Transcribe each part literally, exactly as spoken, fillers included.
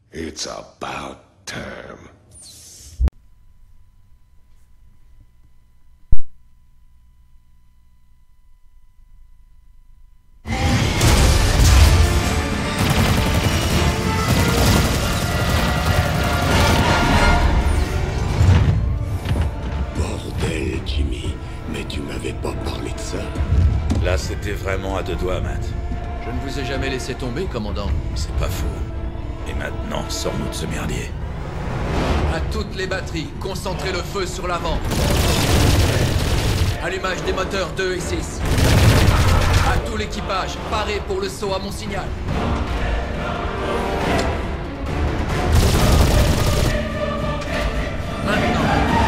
It's about time. Bordel, Jimmy, mais tu m'avais pas parlé de ça. Là, c'était vraiment à deux doigts, Matt. Je ne vous ai jamais laissé tomber, commandant. C'est pas faux. Et maintenant, sors-nous de ce merdier. À toutes les batteries, concentrez le feu sur l'avant. Allumage des moteurs deux et six. À tout l'équipage, parez pour le saut à mon signal. Maintenant.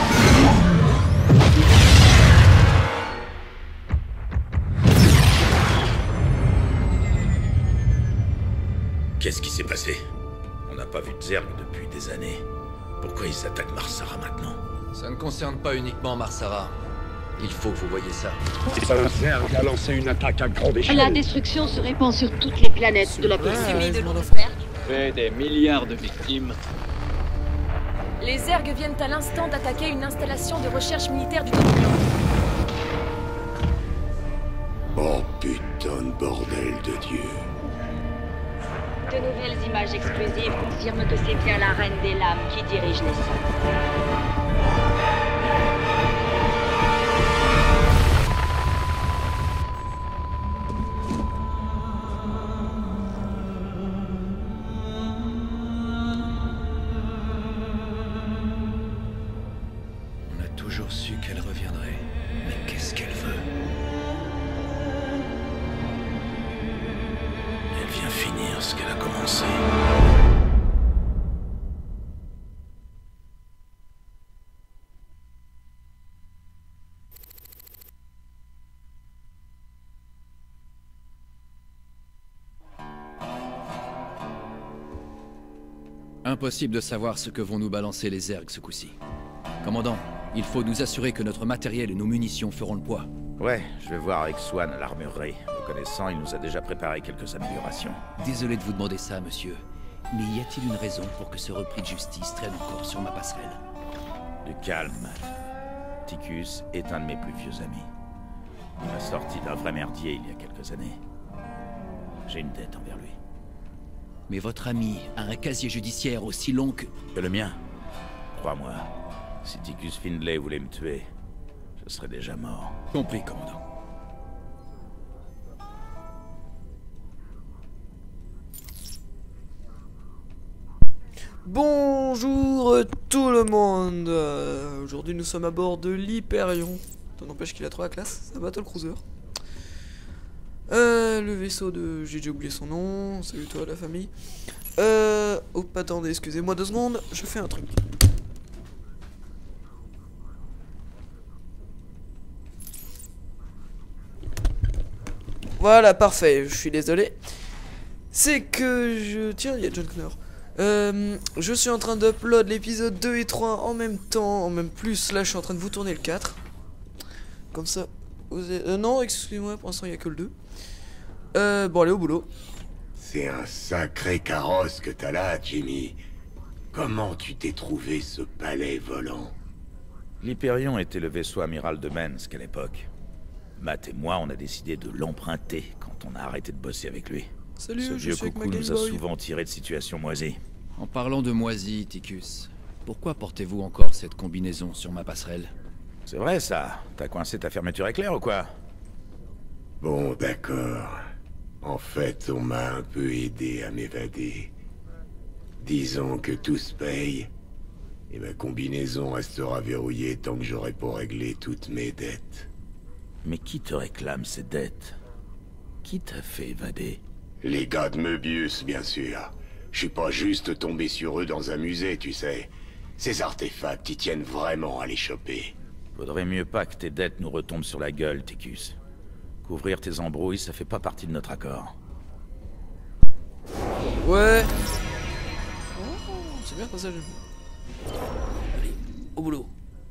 Qu'est-ce qui s'est passé? On n'a pas vu de Zerg depuis des années. Pourquoi ils attaquent Marsara maintenant? Ça ne concerne pas uniquement Marsara. Il faut que vous voyez ça. Un Zerg a lancé une attaque à grande échelle. La destruction se répand sur toutes les planètes de la Summit planète. de l'Ouvert. Fait des milliards de victimes. Les Zergs viennent à l'instant d'attaquer une installation de recherche militaire du Dominion. Oh putain de bordel de Dieu. De nouvelles images exclusives confirment que c'est bien la Reine des Lames qui dirige les sondes. On a toujours su qu'elle reviendrait. Mais qu'est-ce qu'elle veut? Elle vient finir ce qu'elle a commencé. Impossible de savoir ce que vont nous balancer les Zergs ce coup-ci. Commandant, il faut nous assurer que notre matériel et nos munitions feront le poids. Ouais, je vais voir avec Swan à l'armurerie. Le connaissant, il nous a déjà préparé quelques améliorations. Désolé de vous demander ça, monsieur. Mais y a-t-il une raison pour que ce repris de justice traîne encore sur ma passerelle? Du calme, Matt. Ticus est un de mes plus vieux amis. Il m'a sorti d'un vrai merdier il y a quelques années. J'ai une dette envers lui. Mais votre ami a un casier judiciaire aussi long que... Que le mien. Crois-moi, si Ticus Findlay voulait me tuer, je serais déjà mort. Compris, commandant. Bonjour euh, tout le monde. Euh, Aujourd'hui nous sommes à bord de l'Hyperion. Ça n'empêche qu'il a trop la classe, c'est un battle cruiser. Euh, le vaisseau de... J'ai déjà oublié son nom. Salut toi la famille. Euh... Hop, attendez, excusez-moi deux secondes. Je fais un truc. Voilà, parfait. Je suis désolé. C'est que je... Tiens, il y a John Connor. Euh, je suis en train d'upload l'épisode deux et trois en même temps, en même plus. Là, je suis en train de vous tourner le quatre. Comme ça. Vous avez... euh, non, excusez-moi, pour l'instant, il n'y a que le deux. Euh, bon, allez au boulot. C'est un sacré carrosse que t'as là, Jimmy. Comment tu t'es trouvé ce palais volant? L'Hyperion était le vaisseau amiral de Mensk à l'époque. Matt et moi, on a décidé de l'emprunter quand on a arrêté de bosser avec lui. Salut, Ce je vieux suis avec ma coucou Game nous a Boy. souvent tiré de situations moisies. En parlant de moisi, Ticus, pourquoi portez-vous encore cette combinaison sur ma passerelle? C'est vrai ça? T'as coincé ta fermeture éclair ou quoi? Bon, d'accord. En fait, on m'a un peu aidé à m'évader. Disons que tout se paye, et ma combinaison restera verrouillée tant que j'aurai pas réglé toutes mes dettes. Mais qui te réclame ces dettes? Qui t'a fait évader? Les gars de Möbius, bien sûr. Je suis pas juste tombé sur eux dans un musée, tu sais. Ces artefacts, ils tiennent vraiment à les choper. Faudrait mieux pas que tes dettes nous retombent sur la gueule, Ticus. Couvrir tes embrouilles, ça fait pas partie de notre accord. Ouais. Oh, c'est bien ça. Allez, au boulot.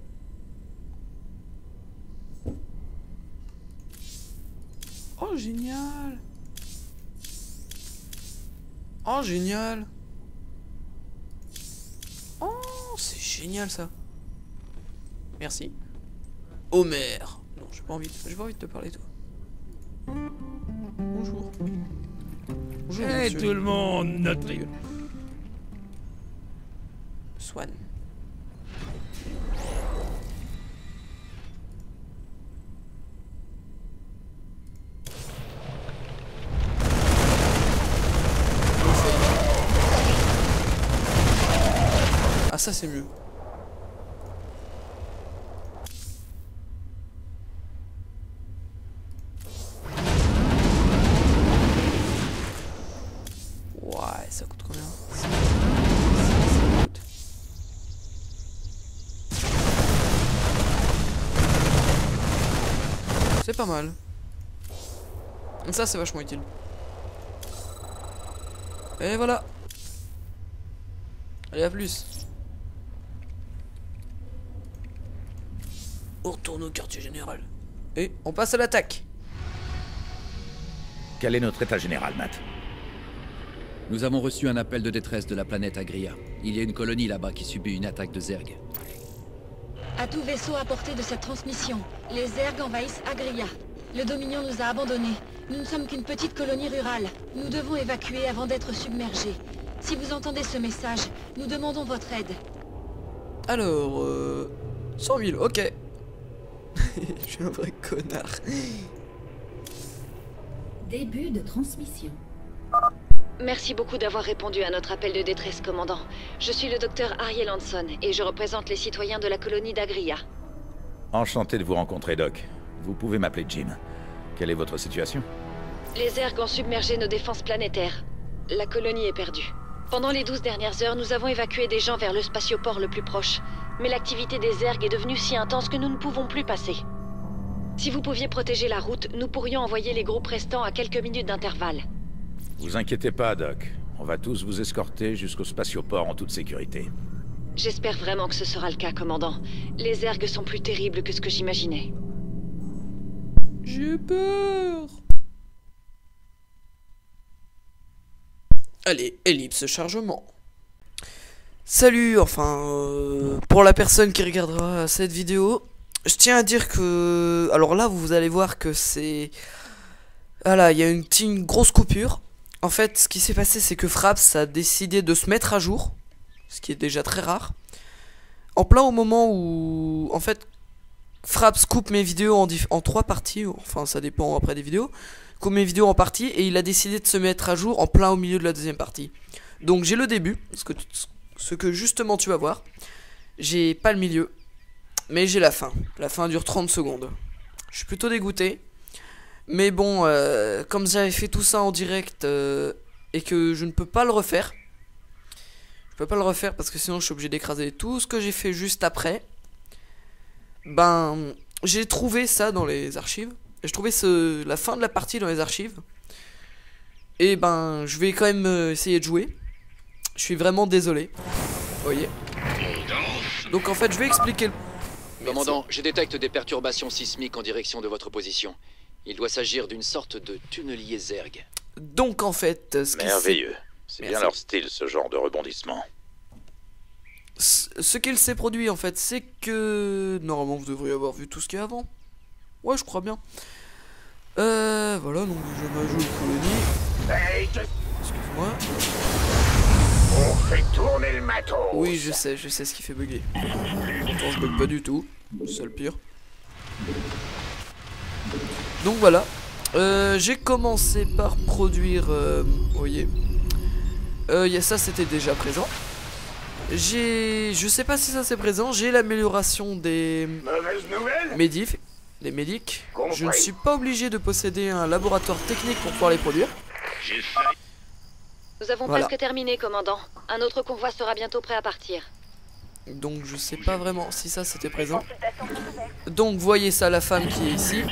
Oh, génial. Oh, génial. c'est génial ça. Merci. Homer. Non, j'ai pas envie, j'ai pas envie de te parler toi. Bonjour. Bonjour. Hey tout le monde, notre Ta gueule. Swan. Ah ça c'est mieux. Ouais, ça coûte combien? Ça, ça, ça coûte. C'est pas mal. Ça c'est vachement utile. Et voilà. Allez, à plus. On retourne au quartier général. Et on passe à l'attaque. Quel est notre état général, Matt? Nous avons reçu un appel de détresse de la planète Agria. Il y a une colonie là-bas qui subit une attaque de Zerg. À tout vaisseau à portée de cette transmission, les Zerg envahissent Agria. Le Dominion nous a abandonnés. Nous ne sommes qu'une petite colonie rurale. Nous devons évacuer avant d'être submergés. Si vous entendez ce message, nous demandons votre aide. Alors, euh... cent mille, ok. Je suis un vrai connard. Début de transmission. Merci beaucoup d'avoir répondu à notre appel de détresse, commandant. Je suis le docteur Ariel Hanson et je représente les citoyens de la colonie d'Agria. Enchanté de vous rencontrer, Doc. Vous pouvez m'appeler Jim. Quelle est votre situation? Les Zerg ont submergé nos défenses planétaires. La colonie est perdue. Pendant les douze dernières heures, nous avons évacué des gens vers le spatioport le plus proche. Mais l'activité des Zerg est devenue si intense que nous ne pouvons plus passer. Si vous pouviez protéger la route, nous pourrions envoyer les groupes restants à quelques minutes d'intervalle. Vous inquiétez pas, Doc. On va tous vous escorter jusqu'au spatioport en toute sécurité. J'espère vraiment que ce sera le cas, commandant. Les Zerg sont plus terribles que ce que j'imaginais. J'ai peur. Allez, ellipse chargement. Salut, enfin, euh, pour la personne qui regardera cette vidéo, je tiens à dire que... Alors là, vous allez voir que c'est... Voilà, il y a une, une grosse coupure. En fait, ce qui s'est passé, c'est que Fraps a décidé de se mettre à jour, ce qui est déjà très rare. En plein au moment où... En fait, Fraps coupe mes vidéos en, en trois parties, enfin ça dépend après des vidéos. Coupe mes vidéos en partie et il a décidé de se mettre à jour en plein au milieu de la deuxième partie. Donc j'ai le début, ce que, ce que justement tu vas voir. J'ai pas le milieu, mais j'ai la fin. La fin dure trente secondes. Je suis plutôt dégoûté. Mais bon, euh, comme j'avais fait tout ça en direct euh, et que je ne peux pas le refaire. Je peux pas le refaire parce que sinon je suis obligé d'écraser tout ce que j'ai fait juste après. Ben, j'ai trouvé ça dans les archives. J'ai trouvé ce, la fin de la partie dans les archives. Et ben, je vais quand même essayer de jouer. Je suis vraiment désolé. Vous voyez. Donc en fait, je vais expliquer le... Commandant, je détecte des perturbations sismiques en direction de votre position. Il doit s'agir d'une sorte de tunnelier Zerg. Donc en fait... Ce Merveilleux. C'est bien leur style, ce genre de rebondissement. Ce qu'il s'est produit en fait, c'est que... Normalement, vous devriez avoir vu tout ce qu'il y a avant. Ouais, je crois bien. Euh, voilà, donc je m'ajoute colonie. Excuse-moi. On fait tourner le matos. Oui, je sais, je sais ce qui fait bugger. Pourtant, je bug pas du tout. C'est le pire. Donc voilà. Euh, j'ai commencé par produire... Euh, vous voyez. Euh, y a ça, c'était déjà présent. J'ai... Je sais pas si ça c'est présent. J'ai l'amélioration des... Mauvaise nouvelle. Médifs. Des médics. Compris. Je ne suis pas obligé de posséder un laboratoire technique pour pouvoir les produire. Nous avons Voilà. presque terminé, commandant. Un autre convoi sera bientôt prêt à partir. Donc je sais pas vraiment si ça c'était présent. Donc voyez ça, la femme qui est ici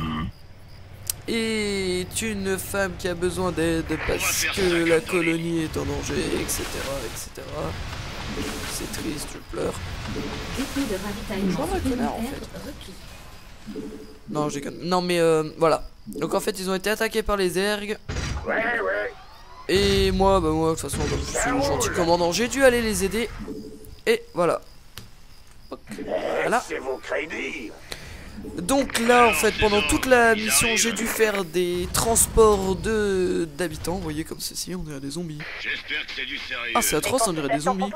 est une femme qui a besoin d'aide parce que la colonie est en danger, et cetera, et cetera. C'est triste, je pleure. Dépôt de ravitaillement supplémentaire requis. Non, j'ai non mais euh, voilà. Donc en fait ils ont été attaqués par les Zerg. Ouais, ouais. Et moi, bah moi de toute façon, comme je suis le gentil commandant, j'ai dû aller les aider. Et voilà. Voilà. Laissez-vous crédit. Donc là, en fait, pendant toute la mission, j'ai dû faire des transports de d'habitants. Vous voyez, comme ceci, on dirait des zombies. J'espère que c'est du sérieux. Ah, c'est atroce, on dirait des zombies.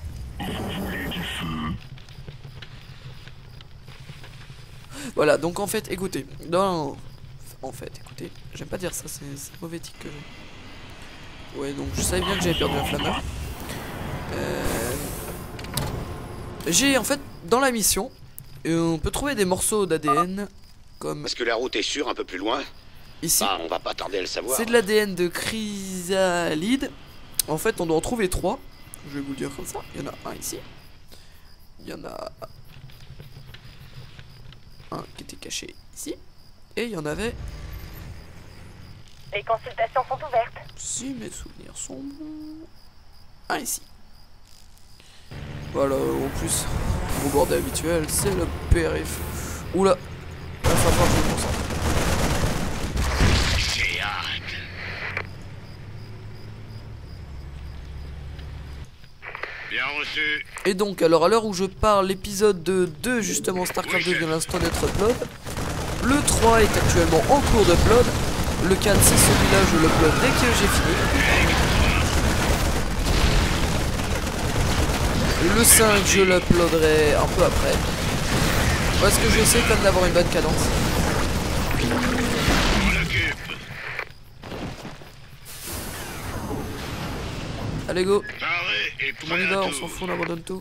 Voilà, donc en fait, écoutez, dans... En fait, écoutez, j'aime pas dire ça, c'est mauvais tic que j'ai. Ouais, donc je savais bien que j'avais perdu un flammeur. Euh... J'ai, en fait, dans la mission, euh, on peut trouver des morceaux d'A D N, comme... Est-ce que la route est sûre un peu plus loin? Ici. Ah, on va pas tarder à le savoir. C'est de l'A D N de chrysalide. En fait, on doit en trouver trois. Je vais vous le dire comme ça. Il y en a un ici. Il y en a un qui était caché ici. Et il y en avait... Les consultations sont ouvertes. Si mes souvenirs sont bons... Un ici. Voilà, en plus, mon bordel habituel, c'est le périph. Oula. Là, il va falloir que je me concentre. J'ai hâte. Bien reçu. Et donc, alors à l'heure où je parle, l'épisode deux, justement, StarCraft deux vient l'instant d'être upload. Le trois est actuellement en cours d'upload. Le quatre, c'est celui-là, je l'upload dès que j'ai fini. Le cinq, je l'uploaderai un peu après. Parce que j'essaie quand même d'avoir une bonne cadence. Allez, go. Tout le monde y va, on s'en fout, on abandonne tout.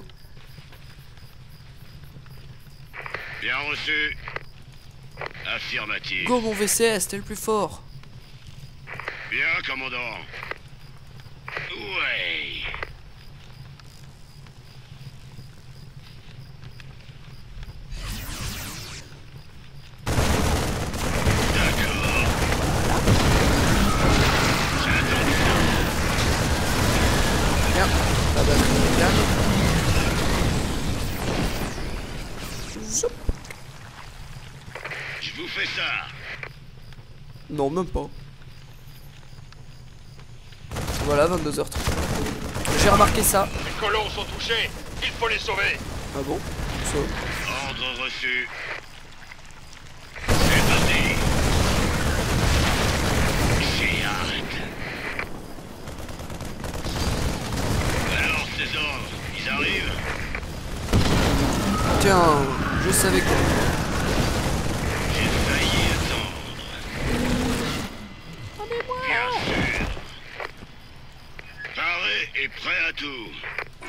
Bien reçu. Affirmatif. Go, mon V C S, t'es le plus fort. Bien, commandant. Ouais. Bien, la batterie est bien. Zoup. Je vous fais ça. Non, même pas. Voilà, vingt-deux heures trente. J'ai remarqué ça. Les colons sont touchés. Il faut les sauver. Ah bon? Ça. Ordre reçu. C'est parti. J'ai hâte. Alors, ces ordres, ils arrivent? Tiens, je savais que... J'ai failli attendre. Bien sûr. Paré et prêt à tout.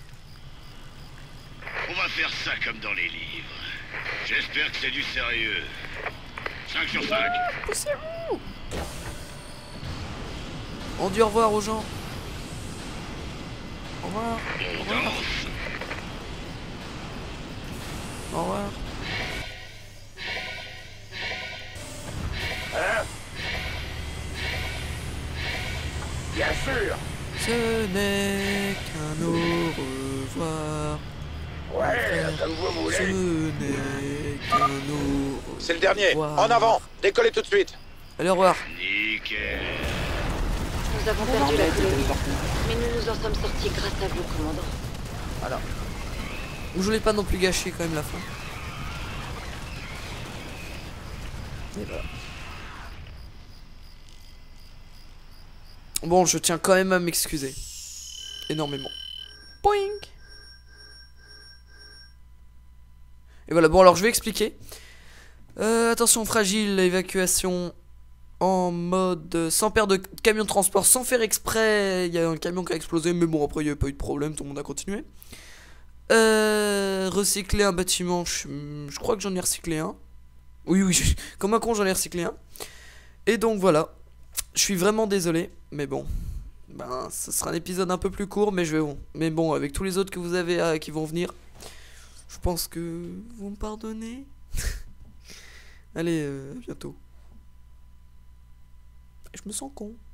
On va faire ça comme dans les livres. J'espère que c'est du sérieux. cinq sur cinq. Poussez-vous. On dit au revoir aux gens. Au revoir. Au revoir. Au revoir. Hein? Bien sûr. Ce n'est qu'un au revoir. Ouais, comme vous Ce voulez. n'est qu'un au C'est le dernier. revoir. En avant. Décollez tout de suite. Allez, au revoir. Nickel. Nous avons perdu la colonie, mais nous nous en sommes sortis grâce à vous, commandant. Voilà. Je voulais pas non plus gâcher quand même la fin. Et voilà. Bon, je tiens quand même à m'excuser. Énormément. Boing. Et voilà, bon alors je vais expliquer. Euh, attention fragile, évacuation en mode sans perdre de camion de transport, sans faire exprès. Il y a un camion qui a explosé, mais bon après il n'y avait pas eu de problème, tout le monde a continué. Euh, recycler un bâtiment, je, je crois que j'en ai recyclé un. Oui, oui, je, comme un con j'en ai recyclé un. Et donc voilà, je suis vraiment désolé, mais bon. Ben, ce sera un épisode un peu plus court, mais je vais bon. Mais bon, avec tous les autres que vous avez euh, qui vont venir, je pense que vous me pardonnez. Allez, euh, à bientôt. Je me sens con.